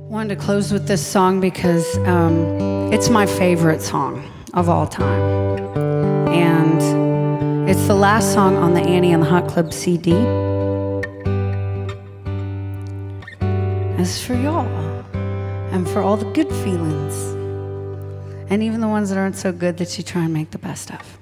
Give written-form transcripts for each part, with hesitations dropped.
Wanted to close with this song because it's my favorite song of all time. And it's the last song on the Annie and the Hot Club CD. It's for y'all and for all the good feelings and even the ones that aren't so good that you try and make the best of.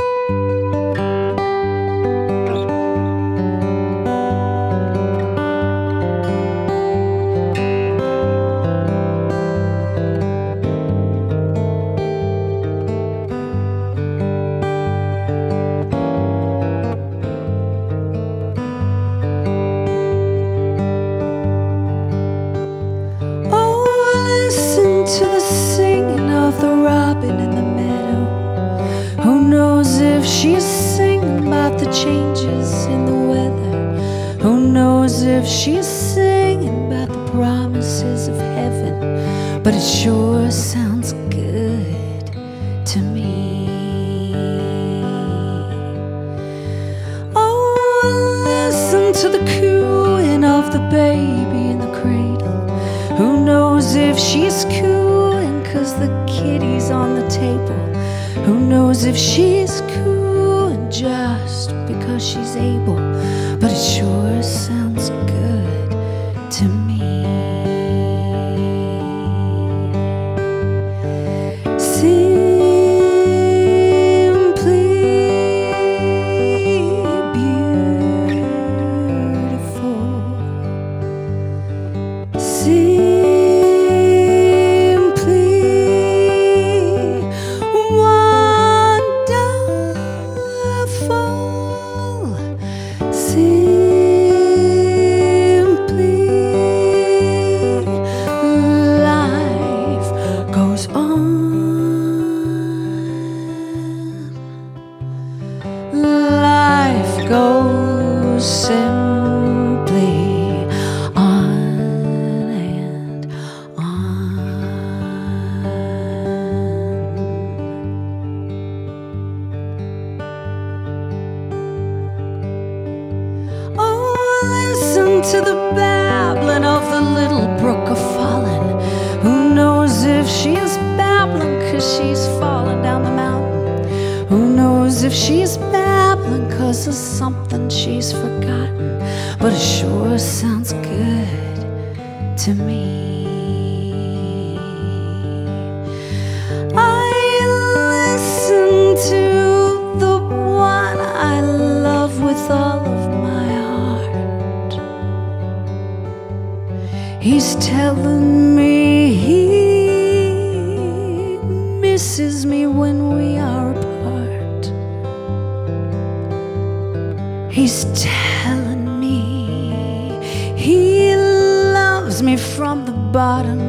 To the singing of the robin in the meadow. Who knows if she's singing about the changes in the weather? Who knows if she's singing about the promises of heaven? But it sure sounds good to me. Oh, listen to the cooing of the baby in the cradle. Who knows if she's cooing 'cause the kitty's on the table? Who knows if she's cooing just because she's able? But it sure sounds good to me. Simply beautiful. Life goes simply on and on. Oh, listen to the babbling of the little brook a-falling. Who knows if she's babbling 'cause she's falling down the mountain? Who knows if she's babbling 'cause of something she's forgotten? But it sure sounds good to me. I listen to the one I love with all of my heart. He's telling me he misses me when we are apart. He's telling me he loves me from the bottom